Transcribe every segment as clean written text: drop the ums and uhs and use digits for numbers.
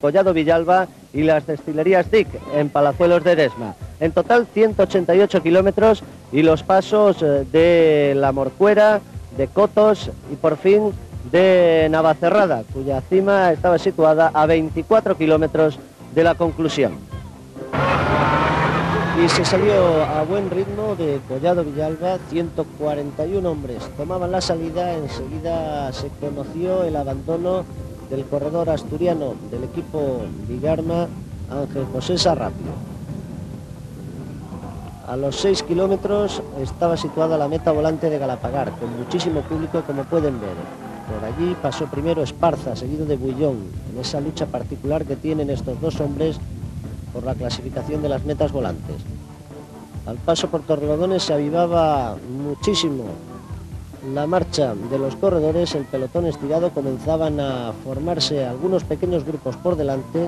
Collado Villalba y las destilerías DIC en Palazuelos de Edesma. En total 188 kilómetros y los pasos de La Morcuera, de Cotos y por fin de Navacerrada, cuya cima estaba situada a 24 kilómetros de la conclusión. Y se salió a buen ritmo de Collado Villalba, 141 hombres tomaban la salida. Enseguida se conoció el abandono del corredor asturiano del equipo Vigarma, Ángel José Sarrapio. A los 6 kilómetros estaba situada la meta volante de Galapagar, con muchísimo público, como pueden ver. Por allí pasó primero Esparza, seguido de Bullón, en esa lucha particular que tienen estos dos hombres por la clasificación de las metas volantes. Al paso por Torrelodones se avivaba muchísimo la marcha de los corredores. El pelotón estirado, comenzaban a formarse algunos pequeños grupos por delante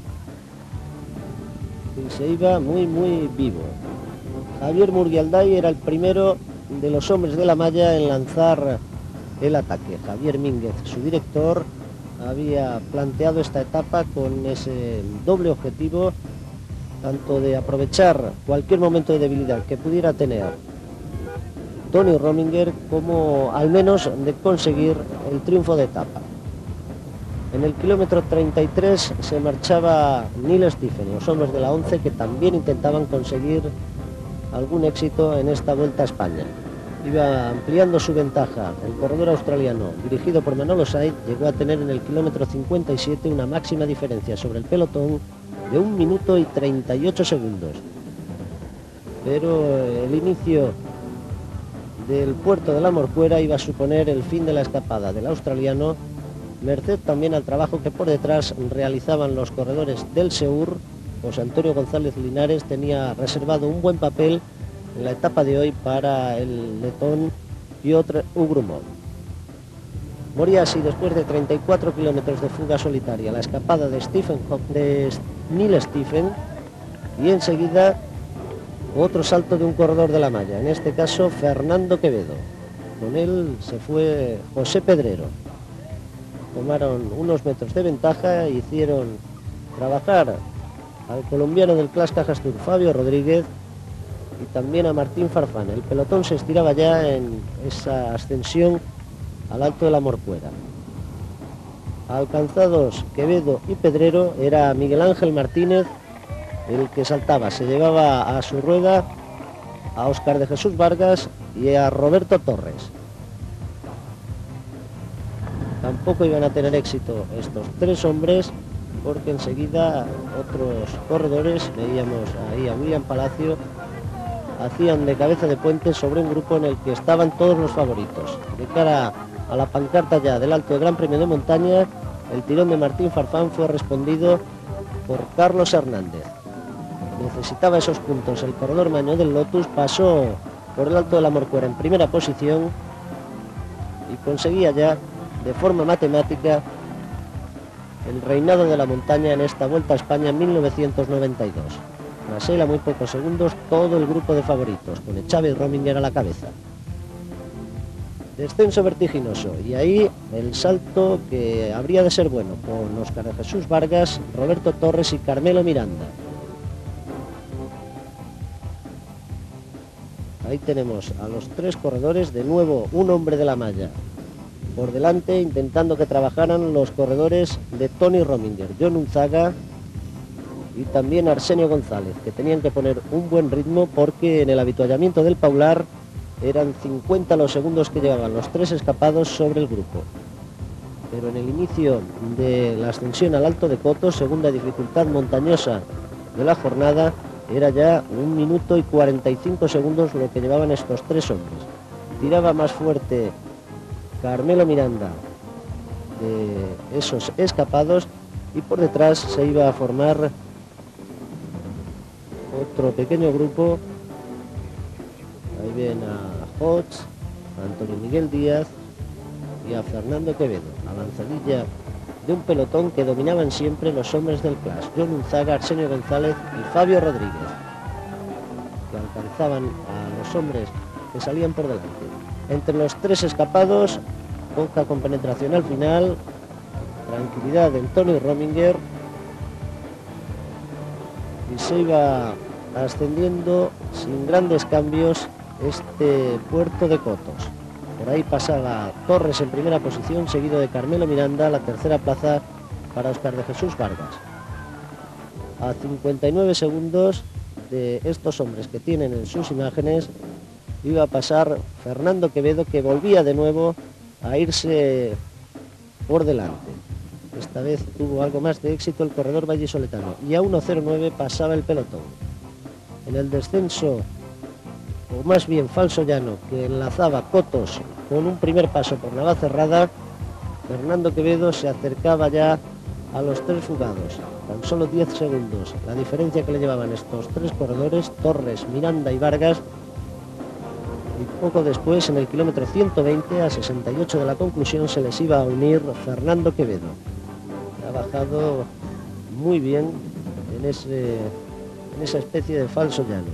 y se iba muy vivo. Javier Murguialday era el primero de los hombres de la malla en lanzar el ataque. Javier Mínguez, su director, había planteado esta etapa con ese doble objetivo, tanto de aprovechar cualquier momento de debilidad que pudiera tener Tony Rominger, como al menos de conseguir el triunfo de etapa. En el kilómetro 33 se marchaba Neil Stephen, los hombres de la 11, que también intentaban conseguir algún éxito en esta Vuelta a España. Iba ampliando su ventaja. El corredor australiano, dirigido por Manolo Saiz, llegó a tener en el kilómetro 57 una máxima diferencia sobre el pelotón de 1 minuto y 38 segundos. Pero el inicio del puerto de La Morcuera iba a suponer el fin de la escapada del australiano, merced también al trabajo que por detrás realizaban los corredores del Seur. José Antonio González Linares tenía reservado un buen papel en la etapa de hoy para el letón Piotr Ugrumov. Moría así, después de 34 kilómetros de fuga solitaria, la escapada de Neil Stephen, y enseguida otro salto de un corredor de la malla, en este caso Fernando Quevedo. Con él se fue José Pedrero. Tomaron unos metros de ventaja, hicieron trabajar al colombiano del Clas Cajastur, Fabio Rodríguez, y también a Martín Farfán. El pelotón se estiraba ya en esa ascensión al Alto de la Morcuera. Alcanzados Quevedo y Pedrero, era Miguel Ángel Martínez el que saltaba. Se llevaba a su rueda a Óscar de Jesús Vargas y a Roberto Torres. Tampoco iban a tener éxito estos tres hombres, porque enseguida otros corredores, veíamos ahí a William Palacio, hacían de cabeza de puente sobre un grupo en el que estaban todos los favoritos. De cara a la pancarta ya del Alto Gran Premio de Montaña, el tirón de Martín Farfán fue respondido por Carlos Hernández. Necesitaba esos puntos el corredor maño del Lotus, pasó por el Alto de la Morcuera en primera posición y conseguía ya de forma matemática el reinado de la montaña en esta Vuelta a España en 1992. Tras él, a muy pocos segundos, todo el grupo de favoritos, con Echave y Rominger a la cabeza. Descenso vertiginoso, y ahí el salto que habría de ser bueno, con Óscar de Jesús Vargas, Roberto Torres y Carmelo Miranda. Ahí tenemos a los tres corredores, de nuevo un hombre de la malla por delante, intentando que trabajaran los corredores de Tony Rominger, John Unzaga y también Arsenio González, que tenían que poner un buen ritmo, porque en el avituallamiento del Paular eran 50 los segundos que llevaban los tres escapados sobre el grupo. Pero en el inicio de la ascensión al Alto de Cotos, segunda dificultad montañosa de la jornada, era ya 1 minuto y 45 segundos lo que llevaban estos tres hombres. Tiraba más fuerte Carmelo Miranda de esos escapados, y por detrás se iba a formar otro pequeño grupo. Ahí ven a Hodge, a Antonio Miguel Díaz y a Fernando Quevedo. Avanzadilla de un pelotón que dominaban siempre los hombres del Clas, John Unzaga, Arsenio González y Fabio Rodríguez, que alcanzaban a los hombres que salían por delante. Entre los tres escapados, poca compenetración al final, tranquilidad en Tony Rominger, y se iba ascendiendo sin grandes cambios este Puerto de Cotos. Por ahí pasaba Torres en primera posición, seguido de Carmelo Miranda, la tercera plaza para Óscar de Jesús Vargas. A 59 segundos de estos hombres que tienen en sus imágenes iba a pasar Fernando Quevedo, que volvía de nuevo a irse por delante. Esta vez tuvo algo más de éxito el corredor vallisoletano y a 1:09 pasaba el pelotón. En el descenso, o más bien falso llano, que enlazaba Cotos con un primer paso por Navacerrada, Fernando Quevedo se acercaba ya a los tres fugados. Tan solo 10 segundos la diferencia que le llevaban estos tres corredores, Torres, Miranda y Vargas. Y poco después, en el kilómetro 120, a 68 de la conclusión, se les iba a unir Fernando Quevedo. Ha bajado muy bien en esa especie de falso llano.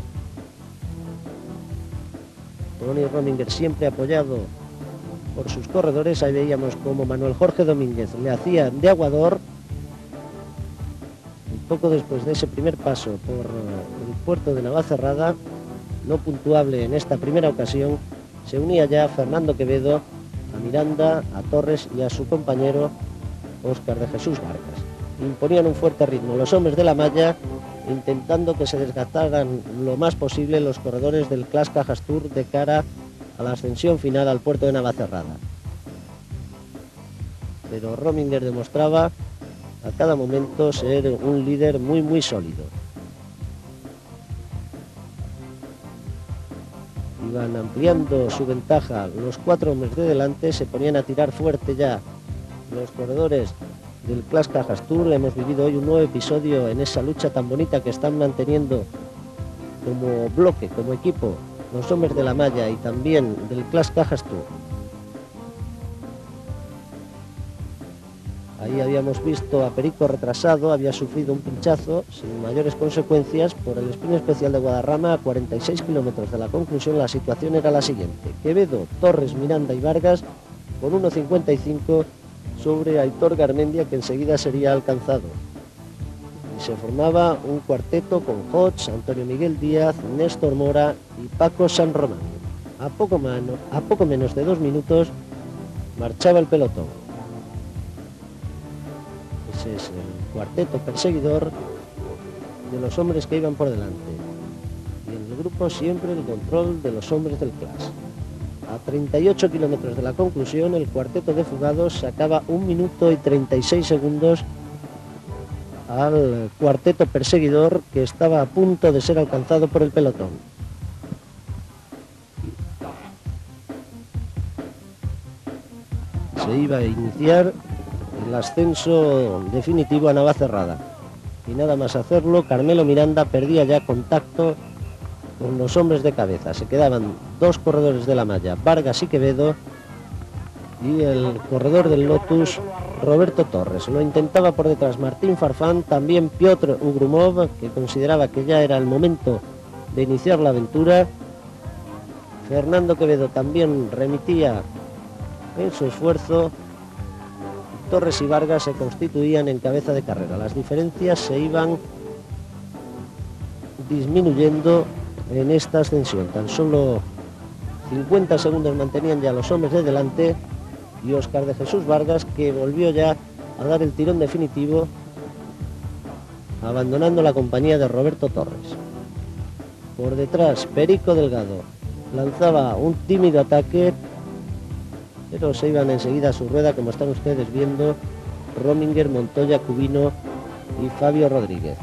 Tony Rominger siempre apoyado por sus corredores. Ahí veíamos como Manuel Jorge Domínguez le hacía de aguador. Y poco después de ese primer paso por el puerto de Navacerrada, no puntuable en esta primera ocasión, se unía ya Fernando Quevedo a Miranda, a Torres y a su compañero Óscar de Jesús Vargas. Imponían un fuerte ritmo los hombres de la malla, intentando que se desgastaran lo más posible los corredores del Clas Cajas Tour de cara a la ascensión final al puerto de Navacerrada. Pero Rominger demostraba a cada momento ser un líder muy sólido. Iban ampliando su ventaja los cuatro hombres de delante, se ponían a tirar fuerte ya los corredores del Clas Cajas Tour. Hemos vivido hoy un nuevo episodio en esa lucha tan bonita que están manteniendo como bloque, como equipo, los hombres de la malla y también del Clas Cajas Tour. Ahí habíamos visto a Perico retrasado, había sufrido un pinchazo sin mayores consecuencias por el sprint especial de Guadarrama. A 46 kilómetros de la conclusión la situación era la siguiente: Quevedo, Torres, Miranda y Vargas con 1:55 sobre Aitor Garmendia, que enseguida sería alcanzado. Y se formaba un cuarteto con Hodge, Antonio Miguel Díaz, Néstor Mora y Paco San Román. A poco menos de 2 minutos marchaba el pelotón. Ese es el cuarteto perseguidor de los hombres que iban por delante. Y en el grupo siempre el control de los hombres del Clas. A 38 kilómetros de la conclusión, el cuarteto de fugados sacaba 1 minuto y 36 segundos al cuarteto perseguidor, que estaba a punto de ser alcanzado por el pelotón. Se iba a iniciar el ascenso definitivo a Navacerrada. Y nada más hacerlo, Carmelo Miranda perdía ya contacto con los hombres de cabeza. Se quedaban 2 corredores de la malla, Vargas y Quevedo, y el corredor del Lotus, Roberto Torres. Lo intentaba por detrás Martín Farfán, también Piotr Ugrumov, que consideraba que ya era el momento de iniciar la aventura. Fernando Quevedo también remitía en su esfuerzo. Torres y Vargas se constituían en cabeza de carrera. Las diferencias se iban disminuyendo en esta ascensión. Tan solo 50 segundos mantenían ya los hombres de delante, y Óscar de Jesús Vargas, que volvió ya a dar el tirón definitivo, abandonando la compañía de Roberto Torres. Por detrás, Perico Delgado lanzaba un tímido ataque, pero se iban enseguida a su rueda, como están ustedes viendo, Rominger, Montoya, Cubino y Fabio Rodríguez.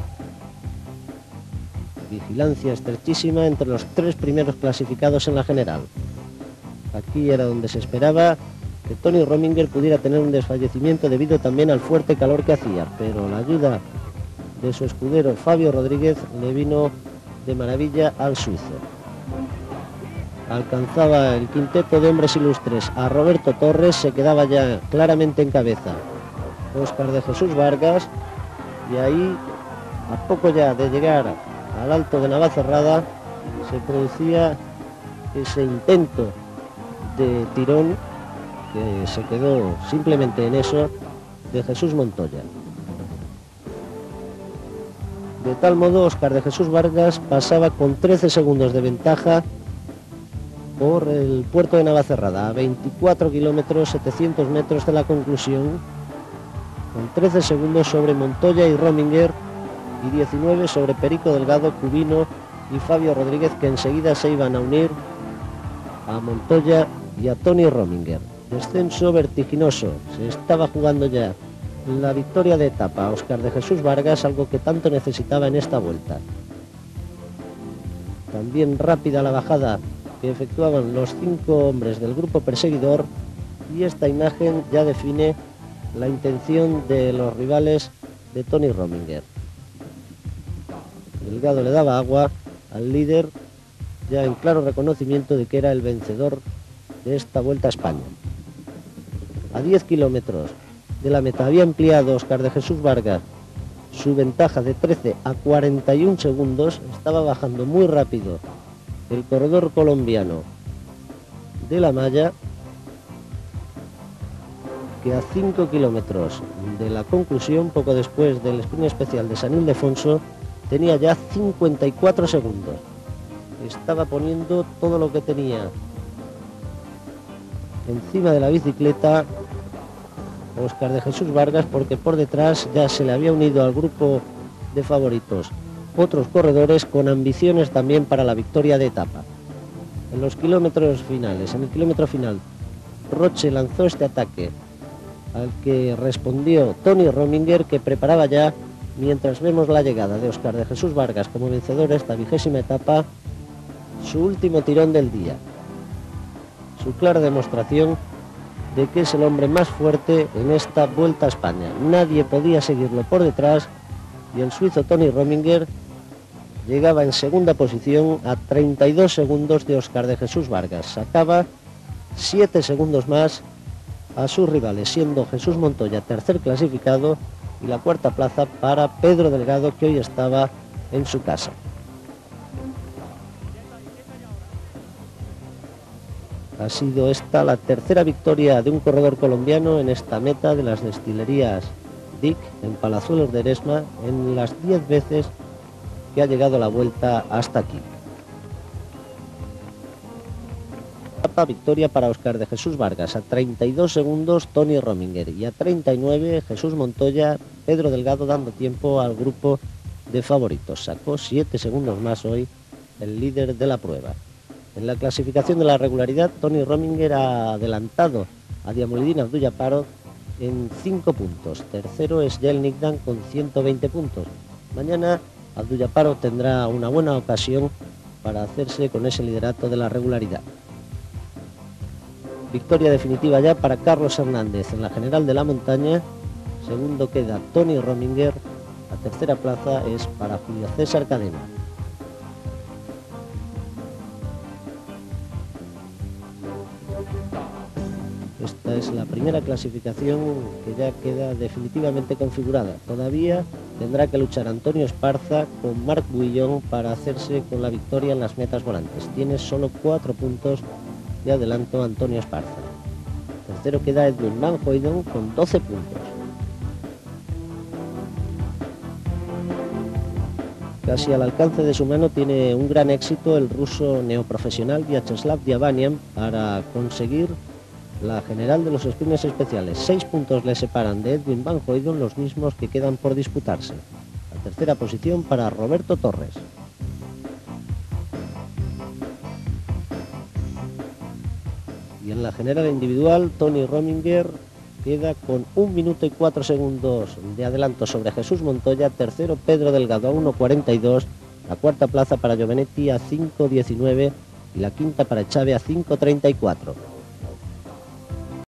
Vigilancia estrechísima entre los 3 primeros clasificados en la general. Aquí era donde se esperaba que Tony Rominger pudiera tener un desfallecimiento debido también al fuerte calor que hacía, pero la ayuda de su escudero Fabio Rodríguez le vino de maravilla al suizo. Alcanzaba el quinteto de hombres ilustres a Roberto Torres, se quedaba ya claramente en cabeza Óscar de Jesús Vargas, y ahí, a poco ya de llegar al alto de Navacerrada, se producía ese intento de tirón que se quedó simplemente en eso de Jesús Montoya. De tal modo, Óscar de Jesús Vargas pasaba con 13 segundos de ventaja por el puerto de Navacerrada, a 24 kilómetros, 700 metros de la conclusión, con 13 segundos sobre Montoya y Rominger y 19 sobre Perico Delgado, Cubino y Fabio Rodríguez, que enseguida se iban a unir a Montoya y a Tony Rominger. Descenso vertiginoso, se estaba jugando ya la victoria de etapa a Óscar de Jesús Vargas, algo que tanto necesitaba en esta vuelta. También rápida la bajada que efectuaban los 5 hombres del grupo perseguidor, y esta imagen ya define la intención de los rivales de Tony Rominger. Delgado le daba agua al líder, ya en claro reconocimiento de que era el vencedor de esta Vuelta a España. A 10 kilómetros de la meta había ampliado Óscar de Jesús Vargas su ventaja de 13 a 41 segundos, estaba bajando muy rápido el corredor colombiano de la malla, que a 5 kilómetros de la conclusión, poco después del sprint especial de San Ildefonso, tenía ya 54 segundos. Estaba poniendo todo lo que tenía encima de la bicicleta Óscar de Jesús Vargas, porque por detrás ya se le había unido al grupo de favoritos otros corredores con ambiciones también para la victoria de etapa. En los kilómetros finales, en el kilómetro final, Roche lanzó este ataque al que respondió Tony Rominger, que preparaba ya, mientras vemos la llegada de Óscar de Jesús Vargas como vencedor de esta 20ª etapa, su último tirón del día. Su clara demostración de que es el hombre más fuerte en esta Vuelta a España. Nadie podía seguirlo por detrás y el suizo Tony Rominger llegaba en segunda posición a 32 segundos de Óscar de Jesús Vargas. Sacaba 7 segundos más a sus rivales, siendo Jesús Montoya tercer clasificado y la cuarta plaza para Pedro Delgado, que hoy estaba en su casa. Ha sido esta la tercera victoria de un corredor colombiano en esta meta de las destilerías Dick en Palazuelos de Eresma, en las 10 veces que ha llegado la vuelta hasta aquí. Victoria para Óscar de Jesús Vargas, a 32 segundos Tony Rominger y a 39 Jesús Montoya. Pedro Delgado dando tiempo al grupo de favoritos. Sacó 7 segundos más hoy el líder de la prueba. En la clasificación de la regularidad, Tony Rominger ha adelantado a Diamolidín Abdul-Jabbarov en 5 puntos. Tercero es Yael Nigdan con 120 puntos. Mañana Abdul-Jabbarov tendrá una buena ocasión para hacerse con ese liderato de la regularidad. Victoria definitiva ya para Carlos Hernández en la general de la montaña. Segundo queda Tony Rominger. La tercera plaza es para Julio César Cadena. Esta es la primera clasificación que ya queda definitivamente configurada. Todavía tendrá que luchar Antonio Esparza con Marc Bouillon para hacerse con la victoria en las metas volantes. Tiene solo 4 puntos de adelanto Antonio Esparza. Tercero queda Edwin Van Hooydonk con 12 puntos. Casi al alcance de su mano tiene un gran éxito el ruso neoprofesional Vyacheslav Diabanian para conseguir la general de los sprints especiales. 6 puntos le separan de Edwin Van Hooydonk, los mismos que quedan por disputarse. La tercera posición para Roberto Torres. Y en la general individual, Tony Rominger queda con 1 minuto y 4 segundos de adelanto sobre Jesús Montoya. Tercero, Pedro Delgado a 1.42. La cuarta plaza para Giovanetti a 5.19 y la quinta para Chávez a 5.34.